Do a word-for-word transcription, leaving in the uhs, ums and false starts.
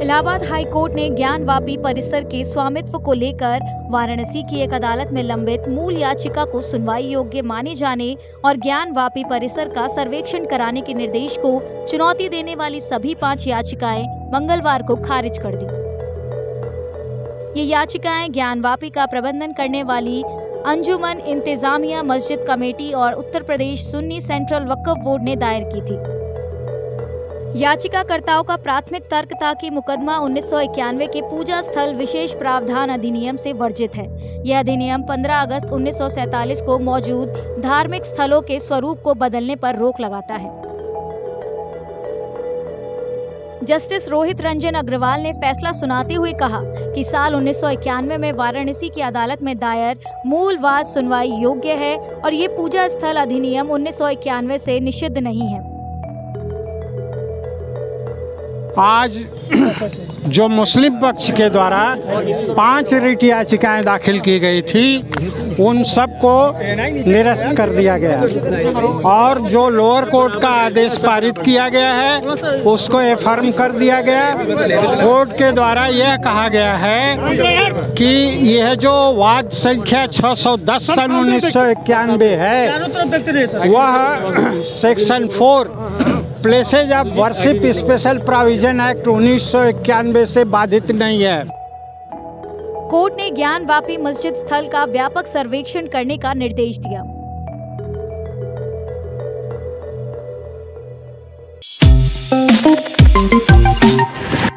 Allahabad high court ने ज्ञानवापी परिसर के स्वामित्व को लेकर वाराणसी की एक अदालत में लंबित मूल याचिका को सुनवाई योग्य माने जाने और ज्ञानवापी परिसर का सर्वेक्षण कराने के निर्देश को चुनौती देने वाली सभी पांच याचिकाएं मंगलवार को खारिज कर दी। ये याचिकाएं ज्ञानवापी का प्रबंधन करने वाली अंजुमन इंतजामिया मस्जिद कमेटी और उत्तर प्रदेश सुन्नी सेंट्रल वक्फ बोर्ड ने दायर की थी। याचिकाकर्ताओं का प्राथमिक तर्क था कि मुकदमा उन्नीस सौ इक्यानवे के पूजा स्थल विशेष प्रावधान अधिनियम से वर्जित है। यह अधिनियम पंद्रह अगस्त उन्नीस सौ सैंतालीस को मौजूद धार्मिक स्थलों के स्वरूप को बदलने पर रोक लगाता है। जस्टिस रोहित रंजन अग्रवाल ने फैसला सुनाते हुए कहा कि साल उन्नीस सौ इक्यानवे में वाराणसी की अदालत में दायर मूल वाद सुनवाई योग्य है और ये पूजा स्थल अधिनियम उन्नीस सौ इक्यानवे से निषिद्ध नहीं है। आज जो मुस्लिम पक्ष के द्वारा पांच रिट याचिकाएं दाखिल की गई थी उन सब को निरस्त कर दिया गया और जो लोअर कोर्ट का आदेश पारित किया गया है उसको एफर्म कर दिया गया। कोर्ट के द्वारा यह कहा गया है कि यह जो वाद संख्या छह सौ दस सन उन्नीस सौ इक्यानवे है वह section four places of worship special provision act उन्नीस सौ इक्यानवे से बाधित नहीं है। कोर्ट ने ज्ञानवापी मस्जिद स्थल का व्यापक सर्वेक्षण करने का निर्देश दिया।